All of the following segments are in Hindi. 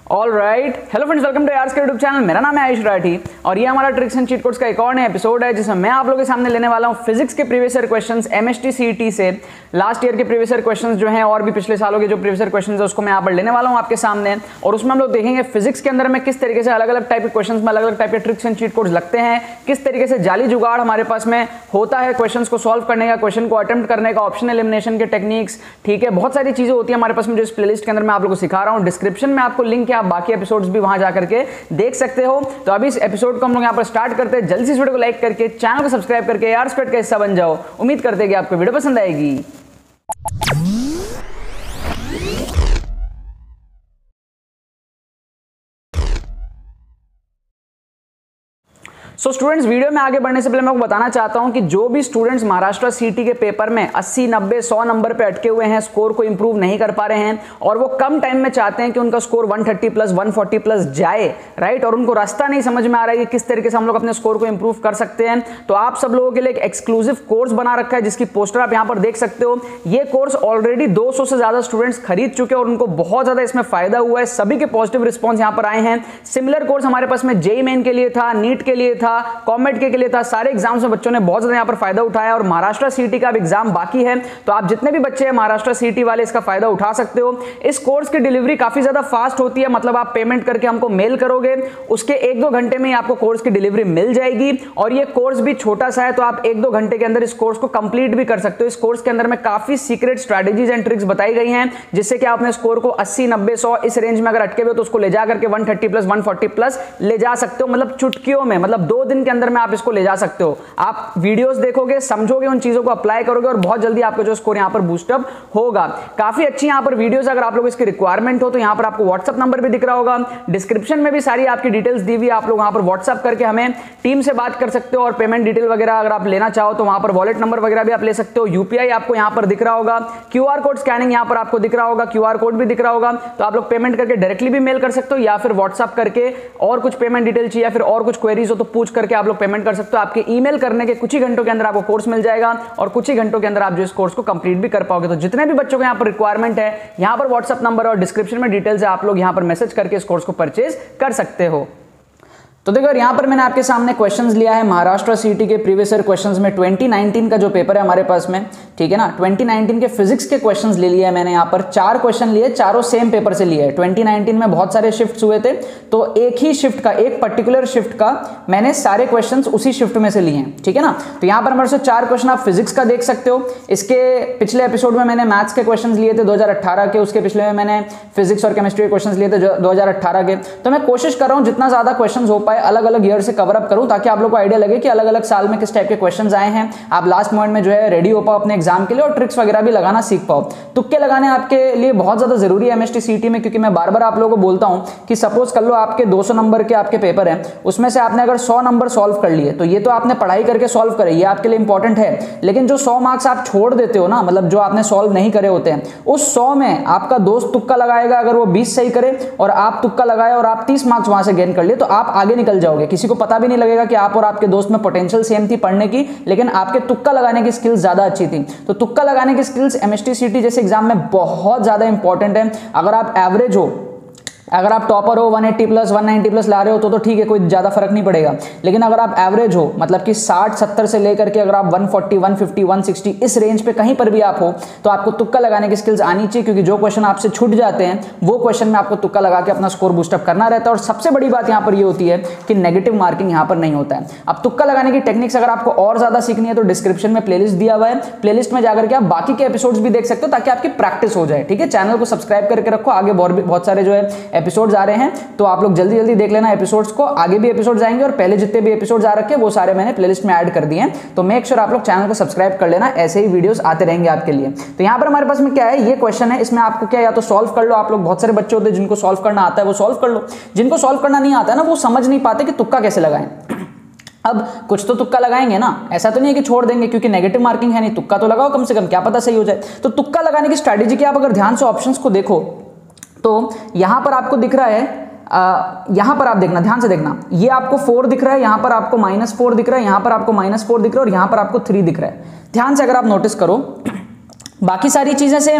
All right, hello friends, welcome to यार्स के यूट्यूब चैनल। मेरा नाम है आयुष राठी और ये हमारा ट्रिक्स एंड चीट कोड्स का एक और नया एपिसोड है जिसमें मैं आप लोगों के सामने लेने वाला हूँ फिजिक्स के previous year questions MST CET से। लास्ट ईयर के प्रीवियस ईयर क्वेश्चंस जो हैं और भी पिछले सालों के जो प्रीवियस ईयर क्वेश्चंस है उसको मैं यहाँ पर लेने वाला हूँ आपके सामने, और उसमें हम लोग देखेंगे फिजिक्स के अंदर में किस तरीके से अलग अलग टाइप के क्वेश्चंस में अलग अलग टाइप के ट्रिक्स एंड चीट कोड्स लगते हैं, किस तरीके से जाली जुगाड़ हमारे पास में होता है क्वेश्चंस को सॉल्व करने का, क्वेश्चन को अटेम्प्ट करने का, ऑप्शन एलिमिनेशन के टेक्निक्स, ठीक है, बहुत सारी चीजें होती है हमारे पास में जो इस प्लेलिस्ट के अंदर मैं आप लोगों को सिखा रहा हूँ। डिस्क्रिप्शन में आपको लिंक है, आप बाकी एपिसोड्स भी वहां जाकर के देख सकते हो। तो अभी इस एपिसोड को हम लोग यहाँ पर स्टार्ट करते हैं। जल्दी से इस वीडियो को लाइक करके चैनल को सब्सक्राइब करके यार स्क्वाड का हिस्सा बन जाओ। उम्मीद करते हैं कि आपको वीडियो पसंद आएगी। सो स्टूडेंट्स, वीडियो में आगे बढ़ने से पहले मैं आपको बताना चाहता हूं कि जो भी स्टूडेंट्स महाराष्ट्र सीईटी के पेपर में 80, 90, 100 नंबर पे अटके हुए हैं, स्कोर को इंप्रूव नहीं कर पा रहे हैं और वो कम टाइम में चाहते हैं कि उनका स्कोर 130 प्लस 140 प्लस जाए, राइट, और उनको रास्ता नहीं समझ में आ रहा है कि किस तरीके से हम लोग अपने स्कोर को इंप्रूव कर सकते हैं, तो आप सब लोगों के लिए एक एक्सक्लूसिव कोर्स बना रखा है जिसकी पोस्टर आप यहाँ पर देख सकते हो। ये कोर्स ऑलरेडी 200 से ज्यादा स्टूडेंट्स खरीद चुके हैं और उनको बहुत ज्यादा इसमें फायदा हुआ है। सभी के पॉजिटिव रिस्पॉन्स यहाँ पर आए हैं। सिमिलर कोर्स हमारे पास में जेईई मेन के लिए था, नीट के लिए था, कॉमेट के लिए था। सारे एग्जाम्स में बच्चों ने बहुत ज्यादा यहाँ पर फायदा उठाया और महाराष्ट्र सीईटी का अब एग्जाम बाकी है, तो आप जितने भी बच्चे हैं महाराष्ट्र सीईटी वाले इसका फायदा उठा सकते हो। इस कोर्स की डिलीवरी काफी ज्यादा फास्ट होती है, मतलब आप पेमेंट करके हमको मेल करोगे, उसके 1-2 घंटे में ही आपको कोर्स की डिलीवरी मिल जाएगी। और ये कोर्स भी छोटा सा है, तो आप 1-2 घंटे के अंदर इस कोर्स को कंप्लीट भी कर सकते हो। इस कोर्स के अंदर में काफी सीक्रेट स्ट्रेटेजीज एंड ट्रिक्स बताई गई हैं जिससे कि आप अपने स्कोर को 80, 90, 100 इस रेंज में अगर अटके हुए तो उसको ले जाकर के 130 प्लस 140 प्लस ले जा सकते हो, मतलब चुटकियों में, मतलब 2 दिन के अंदर में आप इसको ले जा सकते हो। आप वीडियोस देखोगे, समझोगे, उन चीजों को अप्लाई करोगे और बहुत जल्दी आपका जो स्कोर यहां पर बूस्टअप होगा। काफी अच्छी यहां पर वीडियोस अगर आप लोग इसकी रिक्वायरमेंट हो तो यहां पर आपको व्हाट्सएप नंबर भी दिख रहा होगा, डिस्क्रिप्शन में भी सारी आपकी डिटेल्स दी हुई है। आप लोग वहां पर व्हाट्सएप करके हमें टीम से बात कर सकते हो और पेमेंट डिटेल वगैरह अगर आप लेना चाहो तो वहां पर वॉलेट नंबर वगैरह भी आप ले सकते हो। यूपीआई आपको यहां पर दिख रहा होगा, क्यूआर कोड स्कैनिंग यहां पर आपको दिख रहा होगा, क्यूआर कोड भी दिख रहा होगा, तो आप लोग पेमेंट करके डायरेक्टली भी मेल कर सकते हो या फिर व्हाट्सएप करके और कुछ पेमेंट डिटेल चाहिए या फिर और कुछ क्वेरीज हो तो पूछ करके आप लोग पेमेंट कर सकते हो। आपके ईमेल करने के कुछ ही घंटों के अंदर आपको कोर्स मिल जाएगा और कुछ ही घंटों के अंदर आप जो इस कोर्स को कंप्लीट भी कर पाओगे। तो जितने भी बच्चों को यहाँ पर रिक्वायरमेंट है, यहाँ पर व्हाट्सएप नंबर और डिस्क्रिप्शन में डिटेल्स है, आप लोग यहाँ पर मैसेज करके इस कोर्स को परचेज कर सकते हो। तो देखो यहाँ पर मैंने आपके सामने क्वेश्चंस लिया है महाराष्ट्र सीईटी के प्रीवियस ईयर क्वेश्चंस में 2019 का जो पेपर है हमारे पास में, ठीक है ना, 2019 के फिजिक्स के क्वेश्चंस ले लिए हैं मैंने। यहाँ पर 4 क्वेश्चन लिए, चारों सेम पेपर से लिए हैं। 2019 में बहुत सारे शिफ्ट्स हुए थे, तो एक ही शिफ्ट का, एक पर्टिकुलर शिफ्ट का मैंने सारे क्वेश्चंस उसी शिफ्ट में से लिए हैं, ठीक है ना। तो यहाँ पर हमारे से 4 क्वेश्चन आप फिजिक्स का देख सकते हो। इसके पिछले एपिसोड में मैंने मैथ्स के क्वेश्चन लिए थे 2018 के, उसके पिछले में मैंने फिजिक्स और केमिस्ट्री के क्वेश्चन लिए थे 2018 के। तो मैं कोशिश कर रहा हूँ जितना ज्यादा क्वेश्चन हो पाए अलग अलग ईयर से कवर अप करूं ताकि आप लोगों को आइडिया लगे कि अलग अलग साल में किस टाइप के क्वेश्चंस आए हैं, आप लास्ट मोमेंट में जो है रेडी हो पाओ अपने एग्जाम के लिए और ट्रिक्स वगैरह भी लगाना सीख पाओ। तुक्के लगाने आपके लिए बहुत ज्यादा जरूरी है एमएसटी सीईटी में, क्योंकि मैं बार बार आप लोगों को बोलता हूं कि सपोज कर लो आपके 200 नंबर के आपके पेपर हैं, उसमें से आपने अगर 100 नंबर सॉल्व कर लिए तो ये तो आपने पढ़ाई करके सॉल्व करे, ये आपके लिए इंपॉर्टेंट है, लेकिन जो 100 मार्क्स आप छोड़ देते हो ना, मतलब जो आपने सॉल्व नहीं करे होते हैं, उस 100 में आपका दोस्त तुक्का लगाएगा, अगर वो 20 सही करे और आप तुक्का लगाए और आप 30 मार्क्स वहां से गेन कर लिए तो आप आगे निकल जाओगे। किसी को पता भी नहीं लगेगा कि आप और आपके दोस्त में पोटेंशियल सेम थी पढ़ने की, लेकिन आपके तुक्का लगाने की स्किल्स ज्यादा अच्छी थी। तो तुक्का लगाने की स्किल्स एमएसटी सीईटी जैसे एग्जाम में बहुत ज्यादा इंपॉर्टेंट है। अगर आप एवरेज हो, अगर आप टॉपर हो 180 प्लस 190 प्लस ला रहे हो तो ठीक है, कोई ज्यादा फर्क नहीं पड़ेगा, लेकिन अगर आप एवरेज हो, मतलब कि 60-70 से लेकर के अगर आप 140, 150, 160 इस रेंज पे कहीं पर भी आप हो तो आपको तुक्का लगाने की स्किल्स आनी चाहिए, क्योंकि जो क्वेश्चन आपसे छूट जाते हैं वो क्वेश्चन में आपको तुक्का लगा के अपना स्कोर बूस्टअप करना रहता है। और सबसे बड़ी बात यहाँ पर ये होती है कि नेगेटिव मार्किंग यहाँ पर नहीं होता है। अब तुक्का लगाने की टेक्निक्स अगर आपको और ज्यादा सीखनी है तो डिस्क्रिप्शन में प्लेलिस्ट दिया हुआ है, प्लेलिस्ट में जाकर के आप बाकी के एपिसोड्स भी देख सकते हो ताकि आपकी प्रैक्टिस हो जाए, ठीक है। चैनल को सब्सक्राइब करके रखो, आगे बहुत सारे जो है एपिसोड्स आ रहे हैं, तो आप लोग जल्दी जल्दी देख लेना एपिसोड्स को। आगे भी एपिसोड्स आएंगे और पहले जितने भी एपिसोड्स आ रखे हैं वो सारे मैंने प्लेलिस्ट में ऐड कर दिए हैं, तो मेक श्योर आप लोग चैनल को सब्सक्राइब कर लेना, ऐसे ही वीडियोस आते रहेंगे आपके लिए। तो यहाँ पर हमारे पास में क्या है, ये क्वेश्चन है, इसमें आपको क्या, या तो सॉल्व कर लो, आप लोग बहुत सारे बच्चे होते हैं जिनको सॉल्व करना आता है वो सॉल्व कर लो, जिनको सॉल्व करना नहीं आता है ना वो समझ नहीं पाते कि तुक्का कैसे लगाएं। अब कुछ तो तुक्का लगाएंगे ना, ऐसा तो नहीं है कि छोड़ देंगे क्योंकि नेगेटिव मार्किंग है नहीं, तुक्का तो लगाओ कम से कम, क्या पता सही हो जाए। तो तुक्का लगाने की स्ट्रैटेजी की आप अगर ध्यान से ऑप्शंस को देखो तो यहां पर आपको दिख रहा है, यहां पर आप देखना, ध्यान से देखना, ये आपको 4 दिख रहा है, यहां पर आपको -4 दिख रहा है, यहां पर आपको -4 दिख रहा है और यहां पर आपको 3 दिख रहा है। ध्यान से अगर आप नोटिस करो बाकी सारी चीजें सेम है,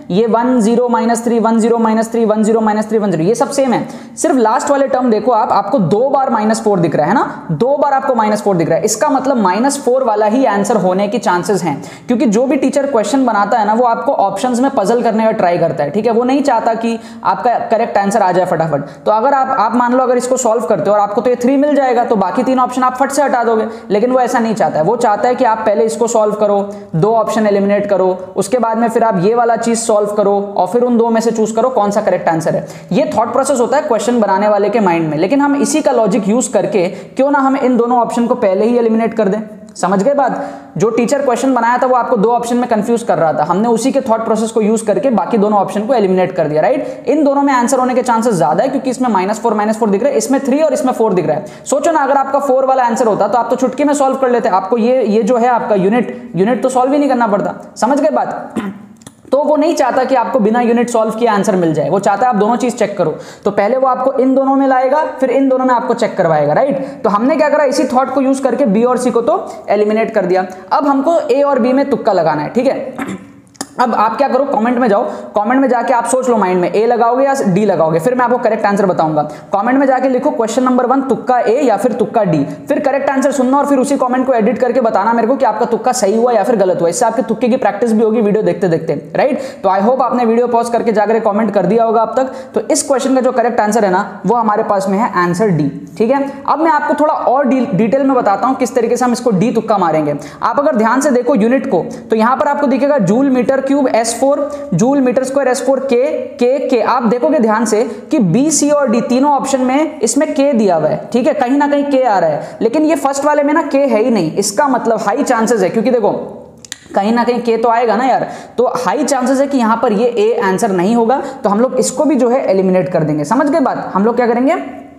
ये 1 0 -3 1 0 -3 1 0 -3 1 0 ये सब सेम है, सिर्फ लास्ट वाले टर्म देखो आपको 2 बार -4 दिख रहा है ना, 2 बार आपको -4 दिख रहा है, इसका मतलब -4 वाला ही आंसर होने की चांसेस हैं, क्योंकि जो भी टीचर क्वेश्चन बनाता है ना वो आपको ऑप्शंस में पजल करने का ट्राई करता है, ठीक है, वो नहीं चाहता कि आपका करेक्ट आंसर आ जाए फटाफट। तो अगर आप मान लो अगर इसको सॉल्व करते हो और आपको तो ये 3 मिल जाएगा तो बाकी 3 ऑप्शन आप फट से हटा दोगे, लेकिन वो ऐसा नहीं चाहता है, वो चाहता है कि आप पहले इसको सॉल्व करो, 2 ऑप्शन एलिमिनेट करो, उसके बाद में फिर आप ये वाला चीज सॉल्व करो और फिर उन 2 में से चूज करो कौन सा करेक्ट आंसर है। ये थॉट प्रोसेस होता है क्वेश्चन बनाने वाले के माइंड में, लेकिन हम इसी का लॉजिक यूज करके क्यों ना हम इन दोनों ऑप्शन को पहले ही एलिमिनेट कर दें। समझ गए बात? जो टीचर क्वेश्चन बनाया था वो आपको 2 ऑप्शन में कंफ्यूज कर रहा था, हमने उसी के थॉट प्रोसेस को यूज करके बाकी दोनों ऑप्शन को एलिमिनेट कर दिया, राइट। इन दोनों में आंसर होने के चांसेस ज्यादा है क्योंकि इसमें -4 दिख रहा है, इसमें 3 और इसमें 4 दिख रहा है। सोचो ना अगर आपका 4 वाला आंसर होता तो आप तो चुटकी में सॉल्व कर लेते, आपको ये जो है आपका यूनिट तो सॉल्व ही नहीं करना पड़ता। समझ गए बात? तो वो नहीं चाहता कि आपको बिना यूनिट सॉल्व किए आंसर मिल जाए, वो चाहता है आप दोनों चीज चेक करो, तो पहले वो आपको इन दोनों में लाएगा फिर इन दोनों में आपको चेक करवाएगा, राइट। तो हमने क्या करा, इसी थॉट को यूज करके बी और सी को तो एलिमिनेट कर दिया। अब हमको ए और बी में तुक्का लगाना है, ठीक है। अब आप क्या करो, कमेंट में जाओ, कमेंट में जाके आप सोच लो माइंड में ए लगाओगे या डी लगाओगे, फिर मैं आपको करेक्ट आंसर बताऊंगा। कमेंट में जाके लिखो क्वेश्चन नंबर 1 तुक्का ए या फिर तुक्का डी, फिर करेक्ट आंसर सुनना और फिर उसी कमेंट को एडिट करके बताना मेरे को कि आपका तुक्का सही हुआ या फिर गलत हुआ। इससे आपके तुक्के की प्रैक्टिस भी होगी वीडियो देखते देखते, राइट। तो आई होप आपने वीडियो पॉज करके जाकर कमेंट कर दिया होगा अब तक। तो इस क्वेश्चन का जो करेक्ट आंसर है ना वो हमारे पास में है आंसर डी, ठीक है। अब मैं आपको थोड़ा और डिटेल में बताता हूं किस तरीके से हम इसको डी तुक्का मारेंगे। आप अगर ध्यान से देखो यूनिट को, तो यहां पर आपको दिखेगा joule metre cube S4, joule metre square S4 के आप देखोगे ध्यान से कि बी सी और डी तीनों ऑप्शन में इसमें के दिया हुआ है, ठीक है, कहीं ना कहीं के आ रहा है, लेकिन ये फर्स्ट वाले में ना के है ही नहीं। इसका मतलब हाई चांसेस है, क्योंकि देखो कहीं ना कहीं के तो आएगा ना यार, तो हाई चांसेस है कि यहां पर ये ए आंसर नहीं होगा, तो हम लोग इसको भी जो है एलिमिनेट कर देंगे। समझ गए बात? हम लोग क्या करेंगे,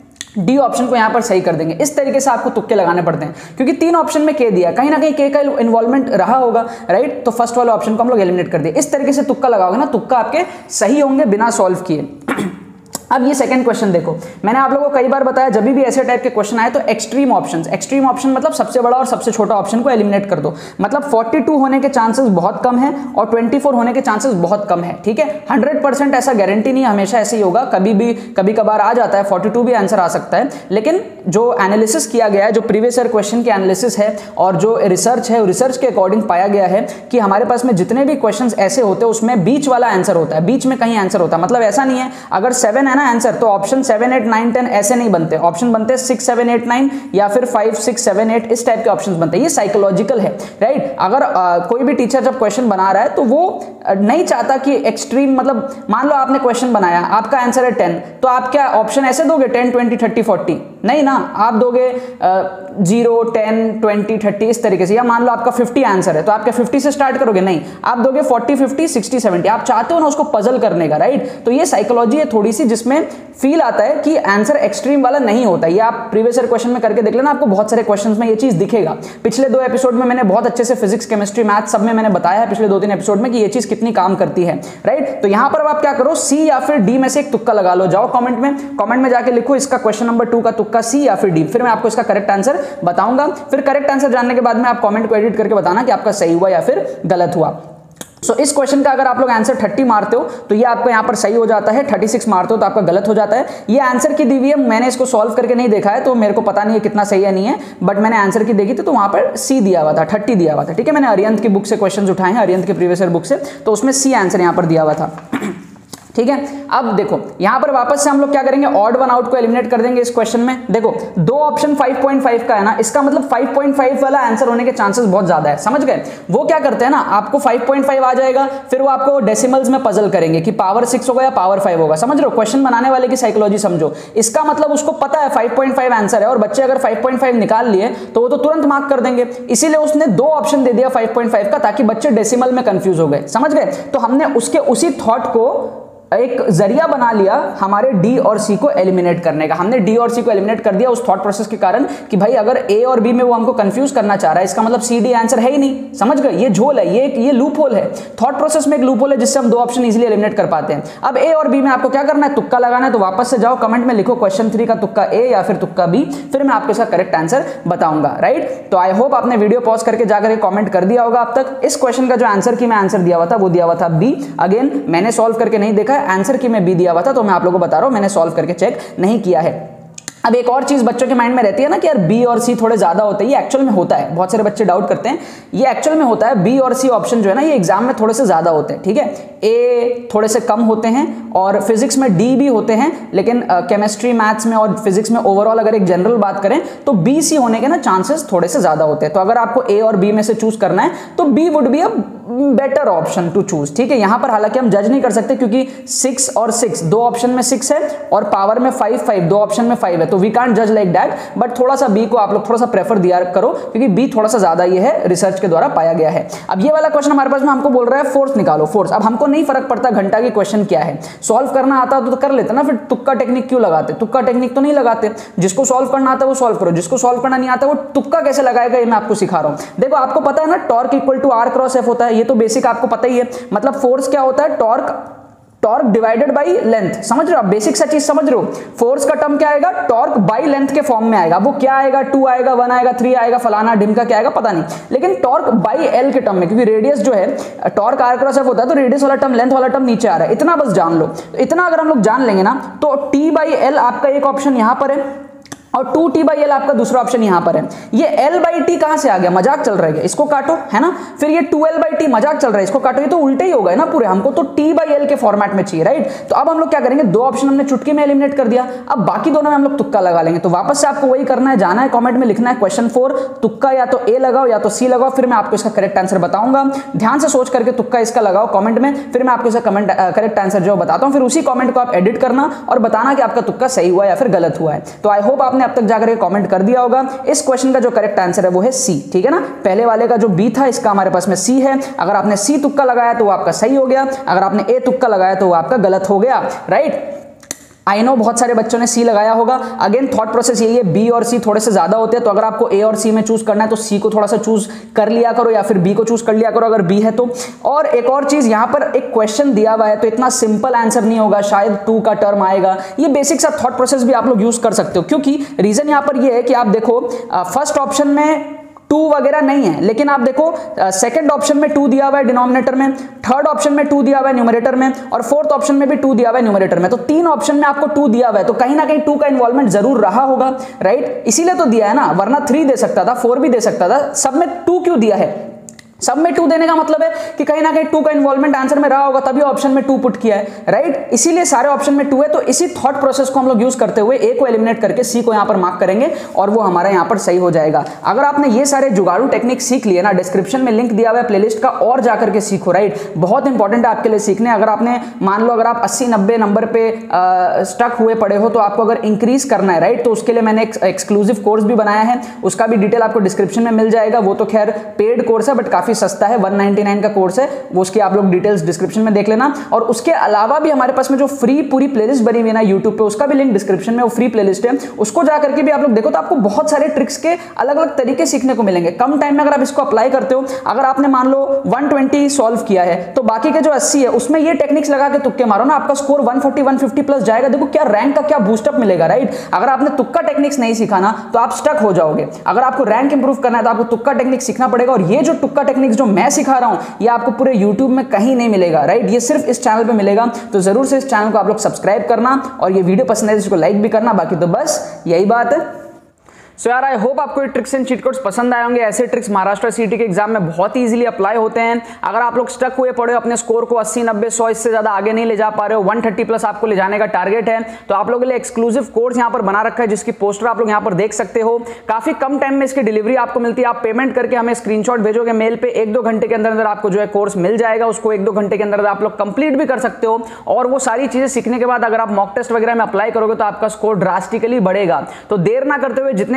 डी ऑप्शन को यहां पर सही कर देंगे। इस तरीके से आपको तुक्के लगाने पड़ते हैं, क्योंकि 3 ऑप्शन में के दिया, कहीं ना कहीं के का इन्वॉल्वमेंट रहा होगा, राइट। तो फर्स्ट वाले ऑप्शन को हम लोग एलिमिनेट कर दिए। इस तरीके से तुक्का लगाओगे ना, तुक्का आपके सही होंगे बिना सॉल्व किए। अब ये सेकंड क्वेश्चन देखो, मैंने आप लोगों को कई बार बताया जब भी ऐसे टाइप के क्वेश्चन आए तो एक्सट्रीम ऑप्शन मतलब सबसे बड़ा और सबसे छोटा ऑप्शन को एलिमिनेट कर दो। मतलब 42 होने के चांसेस बहुत कम है और 24 होने के चांसेस बहुत कम है, ठीक है। 100% ऐसा गारंटी नहीं, हमेशा ऐसे ही होगा, कभी कभार आ जाता है 42 भी आंसर आ सकता है, लेकिन जो एनालिसिस किया गया है, जो प्रीवियस ईयर क्वेश्चन के एनालिसिस है और जो रिसर्च है, रिसर्च के अकॉर्डिंग पाया गया है कि हमारे पास में जितने भी क्वेश्चन ऐसे होते हैं उसमें बीच वाला आंसर होता है, बीच में कहीं आंसर होता है। मतलब ऐसा नहीं है अगर 7 है ना आंसर, तो ऑप्शन 7 8 9 10 ऐसे नहीं बनते, ऑप्शन बनते हैं 6 7 8 9 या फिर 5 6 7 8 इस टाइप के ऑप्शंस बनते हैं। ये साइकोलॉजिकल है, राइट। अगर कोई भी टीचर जब क्वेश्चन बना रहा है तो वो नहीं चाहता कि एक्सट्रीम, मतलब मान लो आपने क्वेश्चन बनाया, आपका आंसर है 10, तो आप क्या ऑप्शन ऐसे दोगे 10 20 30 40? नहीं ना, आप दोगे 0 10 20 30 इस तरीके से। या मान लो आपका 50 आंसर है तो आप क्या 50 से स्टार्ट करोगे? नहीं, आप दोगे 40 50 60 70। आप चाहते हो ना उसको पजल करने का, राइट। तो ये साइकोलॉजी है थोड़ी सी, जिसमें फील आता है कि आंसर एक्सट्रीम वाला नहीं होता। ये आप प्रीवियस ईयर क्वेश्चन में करके देख लेना, आपको बहुत सारे क्वेश्चंस में ये चीज दिखेगा। पिछले 2 एपिसोड में मैंने बहुत अच्छे से फिजिक्स केमिस्ट्री मैथ सब में मैंने बताया है पिछले 2-3 एपिसोड में कि ये चीज कितनी काम करती है, राइट। तो यहां पर आप क्या करो, सी या फिर डी में से एक तुक्का लगा लो। जाओ कमेंट में जाके लिखो इसका क्वेश्चन नंबर 2 का तुक्का सी या फिर डी, फिर मैं आपको इसका करेक्ट आंसर बताऊंगा। फिर करेक्ट आंसर जानने के बाद में आप कमेंट को एडिट करके बताना कि आपका सही हुआ या फिर गलत हुआ। सो इस क्वेश्चन का अगर आप लोग आंसर 30 मारते हो तो ये आपको यहां पर सही हो जाता है, 36 मारते हो तो आपका गलत हो जाता है। ये आंसर की दी हुई है, मैंने इसको सॉल्व करके नहीं देखा है तो मेरे को पता नहीं है कितना सही है नहीं है, बट मैंने आंसर की देखी थी तो वहां पर सी दिया हुआ था, 30 दिया हुआ था, ठीक है। मैंने अरिहंत की बुक से क्वेश्चन उठाए हैं, अरिहंत के प्रीवियस ईयर बुक से, तो उसमें सी आंसर यहां पर दिया हुआ था, ठीक है। अब देखो यहां पर वापस से हम लोग क्या करेंगे, ऑड वन आउट को एलिमिनेट कर देंगे इस क्वेश्चन में। देखो 2 ऑप्शन 5.5 का है ना, इसका मतलब 5.5 वाला आंसर होने के चांसेस बहुत ज्यादा है। समझ गए? वो क्या करते हैं ना, आपको 5.5 आ जाएगा, फिर वो आपको डेसिमल्स में पजल करेंगे कि पावर 6 होगा या पावर 5 होगा। समझ रहे हो? क्वेश्चन बनाने वाले की साइकोलॉजी समझो। इसका मतलब उसको पता है 5.5 आंसर है और बच्चे अगर 5.5 निकाल लिए तो वो तो तुरंत मार्क कर देंगे, इसीलिए उसने 2 ऑप्शन दे दिया 5.5 का, ताकि बच्चे डेसिमल में कंफ्यूज हो गए। समझ गए? तो हमने उसके उसी थॉट को एक जरिया बना लिया हमारे डी और सी को एलिमिनेट करने का। हमने डी और सी को एलिमिनेट कर दिया उस थॉट प्रोसेस के कारण कि भाई अगर ए और बी में वो हमको कंफ्यूज करना चाह रहा है, इसका मतलब सी डी आंसर है ही नहीं। समझ गए? ये झोल है, ये लूप होल है। थॉट प्रोसेस में एक लूप होल है जिससे हम दो ऑप्शन इजीली एलिमिनेट कर पाते हैं। अब ए और बी में आपको क्या करना है? तुक्का लगाना है। तो वापस से जाओ, कमेंट में लिखो क्वेश्चन 3 का तुक्का ए या फिर तुक्का बी, फिर मैं आपको इसका करेक्ट आंसर बताऊंगा। राइट? तो आई होप आपने वीडियो पॉज करके जाकर कमेंट कर दिया होगा अब तक। इस क्वेश्चन का जो आंसर की मैं आंसर दिया हुआ था वो दिया हुआ था बी। अगेन मैंने सॉल्व करके नहीं देखा है, आंसर की मैं बी दिया हुआ था, तो मैं आप लोगों को बता रहा हूं मैंने सॉल्व करके चेक नहीं किया है। अब एक और चीज बच्चों के माइंड में रहती है ना कि यार बी और सी थोड़े ज्यादा होते हैं। ये एक्चुअल में होता है, बहुत सारे बच्चे डाउट करते हैं, ये एक्चुअल में होता है। बी और सी ऑप्शन जो है ना ये एग्जाम में थोड़े से ज्यादा होते हैं। ठीक है, ए थोड़े से कम होते हैं और फिजिक्स में डी भी होते हैं, लेकिन केमिस्ट्री मैथ्स में और फिजिक्स में ओवरऑल अगर एक जनरल बात करें तो बी सी होने के ना चांसेस थोड़े से ज्यादा होते हैं। तो अगर आपको ए और बी में से चूज करना है तो B would be a better option to choose. ठीक है, यहां पर हालांकि हम जज नहीं कर सकते क्योंकि 6 और 6 दो ऑप्शन में 6 है और पावर में 5 दो ऑप्शन में 5 है, तो वी कांट जज लाइक दैट। बट थोड़ा सा बी को आप लोग थोड़ा सा प्रेफर दिया करो क्योंकि बी थोड़ा सा ज्यादा ये है, रिसर्च के द्वारा पाया गया है। अब ये वाला क्वेश्चन हमारे पास में हमको बोल रहा है फोर्स निकालो, फोर्स। अब हमको नहीं फर्क पड़ता घंटा की क्वेश्चन क्या है, सॉल्व करना आता तो कर लेते ना, फिर तुक्का टेक्निक क्यों लगाते? तुक्का टेक्निक तो नहीं लगाते। जिसको सॉल्व करना आता है वो सॉल्व करो, जिसको सॉल्व करना नहीं आता वो तुक्का कैसे लगाएगा ये मैं आपको सिखा रहा हूं। देखो आपको पता है ना torque equal to R cross F होता है, ये तो बेसिक आपको पता ही है। मतलब फोर्स क्या होता है? Torque divided by length. समझ रहे हो आप? बेसिक सा चीज समझ रहे हो? फोर्स का टर्म क्या आएगा? टॉर्क बाय लेंथ के फॉर्म में आएगा। वो क्या आएगा? 2 आएगा, 1 आएगा, 3 आएगा, फलाना ढिमका क्या आएगा पता नहीं, लेकिन टॉर्क बाय एल के टर्म में, क्योंकि रेडियस जो है टॉर्क आर क्रॉस एफ होता है तो रेडियस वाला टर्म लेंथ वाला टर्म नीचे आ रहा है, इतना बस जान लो। तो इतना अगर हम लोग जान लेंगे ना तो टी बाई एल आपका एक ऑप्शन यहां पर है और 2t बाई एल आपका दूसरा ऑप्शन यहां पर है। ये l बाई टी कहां से आ गया? मजाक चल रहा है, इसको काटो, है ना। फिर ये 2l बाई टी मजाक चल रहा है, इसको काटो, ये तो उल्टे ही हो गए ना पूरे। हमको तो t बाई एल के फॉर्मेट में चाहिए, राइट। तो अब हम लोग क्या करेंगे? दो ऑप्शन हमने चुटकी में एलिमिनेट कर दिया, अब बाकी दोनों में हम लोग तुक्का लगा लेंगे। तो वापस से आपको वही करना है, जाना है कमेंट में लिखना है क्वेश्चन 4 तुक्का या तो ए लगाओ या तो सी लगाओ, फिर मैं आपको इसका करेक्ट आंसर बताऊंगा। ध्यान से सोच करके तुक्का इसका लगाओ कमेंट में, फिर मैं आपको इसका करेक्ट आंसर जो बताता हूं, फिर उसी कमेंट को आप एडिट करना और बताना कि आपका तुक्का सही हुआ या फिर गलत हुआ है। तो आई होप आपने अब तक जाकर कमेंट कर दिया होगा। इस क्वेश्चन का जो करेक्ट आंसर है वो है सी। ठीक है ना, पहले वाले का जो बी था इसका हमारे पास में सी है। अगर आपने सी तुक्का लगाया तो वो आपका सही हो गया, अगर आपने ए तुक्का लगाया तो वो आपका गलत हो गया, राइट। आई नो बहुत सारे बच्चों ने सी लगाया होगा। अगेन थॉट प्रोसेस यही है, बी और सी थोड़े से ज्यादा होते हैं, तो अगर आपको ए और सी में चूज करना है तो सी को थोड़ा सा चूज कर लिया करो या फिर बी को चूज कर लिया करो अगर बी है तो। और एक और चीज, यहां पर एक क्वेश्चन दिया हुआ है तो इतना सिंपल आंसर नहीं होगा, शायद 2 का टर्म आएगा। ये बेसिक सा थॉट प्रोसेस भी आप लोग यूज कर सकते हो, क्योंकि रीजन यहां पर ये है कि आप देखो फर्स्ट ऑप्शन में 2 वगैरह नहीं है, लेकिन आप देखो सेकंड ऑप्शन में 2 दिया हुआ है डिनोमिनेटर में, थर्ड ऑप्शन में 2 दिया हुआ है न्यूमरेटर में और फोर्थ ऑप्शन में भी 2 दिया हुआ है न्यूमरेटर में। तो 3 ऑप्शन में आपको 2 दिया हुआ है, तो कहीं ना कहीं 2 का इन्वॉल्वमेंट जरूर रहा होगा, राइट। इसीलिए तो दिया है ना, वरना 3 दे सकता था, 4 भी दे सकता था, सब में 2 क्यों दिया है? सब में 2 देने का मतलब है कि कहीं ना कहीं 2 का इन्वॉल्वमेंट आंसर में रहा होगा, तभी ऑप्शन में 2 पुट किया है, राइट। इसीलिए सारे ऑप्शन में 2 है। तो इसी थॉट प्रोसेस को हम लोग यूज करते हुए ए को एलिमिनेट करके सी को यहां पर मार्क करेंगे और वो हमारा यहां पर सही हो जाएगा। अगर आपने ये सारे जुगाड़ू टेक्निक सीख लिए ना, डिस्क्रिप्शन में लिंक दिया हुआ है प्लेलिस्ट का, और जाकर के सीखो, राइट। बहुत इंपॉर्टेंट है आपके लिए सीखने। अगर आपने मान लो अगर आप 80-90 नंबर पे स्टक हुए पड़े हो तो आपको अगर इंक्रीज करना है, राइट, तो उसके लिए मैंने एक एक्सक्लूसिव कोर्स भी बनाया है, उसका भी डिटेल आपको डिस्क्रिप्शन में मिल जाएगा। वो तो खैर पेड कोर्स है बट काफी सस्ता है, 199 का कोर्स है, वो उसकी आप लोग डिटेल्स डिस्क्रिप्शन में देख लेना। और उसके अलावा भी हमारे पास में जो फ्री पूरी प्लेलिस्ट बनी हुई है ना यूट्यूब पे, उसका भी लिंक डिस्क्रिप्शन में, वो फ्री प्लेलिस्ट है, उसको जाकर के भी आप लोग देखो तो आपको बहुत सारे ट्रिक्स के अलग अलग तरीके सीखने को मिलेंगे कम टाइम में। अगर आप इसको अप्लाई करते हो, अगर आपने मान लो 120 सॉल्व किया है तो बाकी के जो 80 है उसमें ये टेक्निक्स लगा के तुक्के मारो ना, आपका स्कोर 140-150 प्लस जाएगा। देखो क्या रैंक का क्या बूस्टअप मिलेगा, राइट। अगर आपने तुक्का टेक्निक्स नहीं सीखा ना तो आप स्टक हो जाओगे। अगर आपको रैंक इंप्रूव करना है तो आपको तुक्का टेक्निक सीखना पड़ेगा, और ये जो तुक्का टेक्निक्स जो मैं सिखा रहा हूं ये आपको पूरे YouTube में कहीं नहीं मिलेगा, राइट। ये सिर्फ इस चैनल पे मिलेगा। तो जरूर से इस चैनल को आप लोग सब्सक्राइब करना और ये वीडियो पसंद है तो इसको लाइक भी करना। बाकी तो बस यही बात है। सो यार आई होप आपको ये ट्रिक्स एंड चीट कोड्स पसंद आए होंगे। ऐसे ट्रिक्स महाराष्ट्र सीटी के एग्जाम में बहुत ही इजीली अप्लाई होते हैं। अगर आप लोग स्टक हुए पड़े हो, अपने स्कोर को 80, 90, 100 इससे ज्यादा आगे नहीं ले जा पा रहे हो, 130 प्लस आपको ले जाने का टारगेट है, तो आप लोगों के लिए एक्सक्लूसिव कोर्स यहाँ पर बना रखा है, जिसकी पोस्टर आप लोग यहाँ पर देख सकते हो। काफी कम टाइम में इसकी डिलीवरी आपको मिलती है। आप पेमेंट करके हमें स्क्रीनशॉट भेजोगे मेल पे, 1-2 घंटे के अंदर अंदर आपको जो है कोर्स मिल जाएगा। उसको 1-2 घंटे के अंदर आप लोग कंप्लीट भी कर सकते हो, और वो सारी चीजें सीखने के बाद अगर आप मॉक टेस्ट वगैरह में अप्लाई करोगे तो आपका स्कोर ड्रास्टिकली बढ़ेगा। तो देर ना करते हुए जितने भी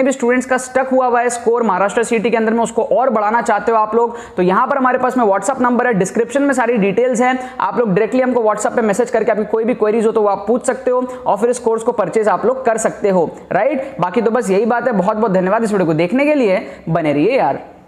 भी स्टूडेंट्स का स्टक हुआ है स्कोर महाराष्ट्र सीटी के अंदर में, उसको और बढ़ाना चाहते हो आप लोग, तो यहां पर हमारे पास में व्हाट्सअप नंबर है, डिस्क्रिप्शन में सारी डिटेल्स हैं, आप लोग डायरेक्टली हमको व्हाट्सअप पे मैसेज करके आपकी कोई भी क्वेरीज हो तो वो आप पूछ सकते हो और फिर इस कोर्स को परचेज आप लोग कर सकते हो, राइट। बाकी तो बस यही बात है, बहुत बहुत धन्यवाद इस वीडियो को देखने के लिए, बने रहिए यार।